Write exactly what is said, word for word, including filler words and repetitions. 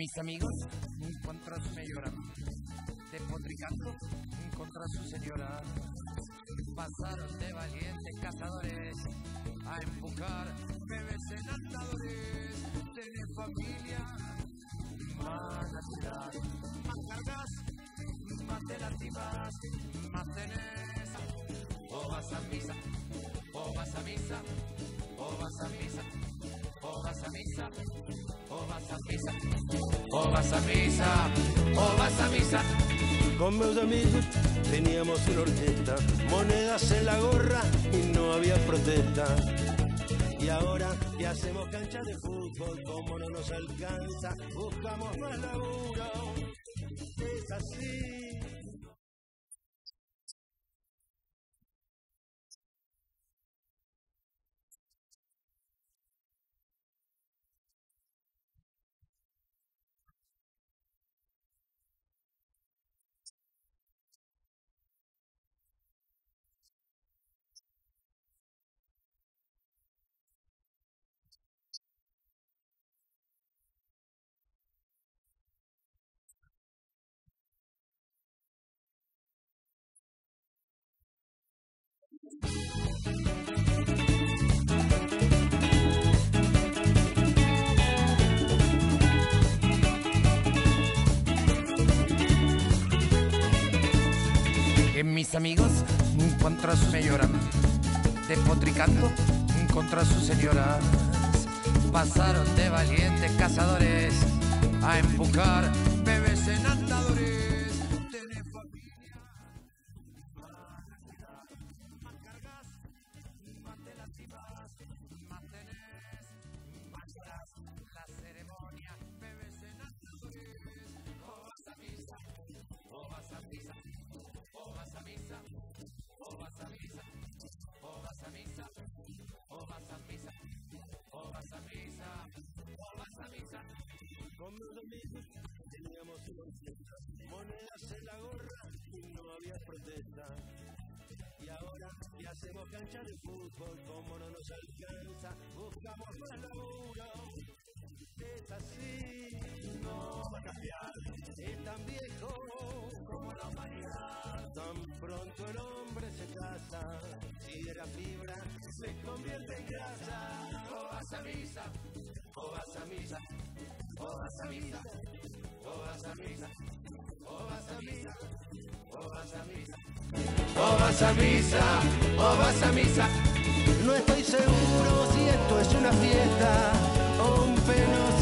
Mis amigos contra su señora, despotricando contra su señora, pasaron de valientes cazadores a empujar bebés enandadores. Tenés familia, más necesidad, más cargas, más te lastimas, más tenés. O vas a misa, o vas a misa, o vas a misa, o vas a misa, o vas a misa, o vas a misa, o vas a misa. Con meus amigos teníamos una orquesta, monedas en la gorra y no había protesta. Y ahora que hacemos cancha de fútbol, como no nos alcanza, buscamos más laburo. Es así. En mis amigos contra su señora, despotricando contra sus señoras, pasaron de valientes cazadores a empujar bebés enandadores. Tenés familia, más necesidad, más cargas, más te lastimas, más tenés, más horas, la ceremonia, bebés enandadores. O vas a misa, o vas a misa, o vas a misa, o vas a misa, o vas a misa, o vas a misa, o vas a misa, o vas a misa. Con meus amigos teníamos una orquesta, monedas en la gorra y no había protesta. Y ahora que hacemos cancha de fútbol, como no nos alcanza, buscamos más laburo. Es así, no va a cambiar, es tan viejo como la humanidad. Tan pronto el hombre se casa, si era fibra se convierte en grasa. O vas a misa, o vas a misa, o vas a misa, o vas a misa, o vas a misa, o vas a misa, o vas a misa, o vas a misa. No estoy seguro si esto es una fiesta o un penoso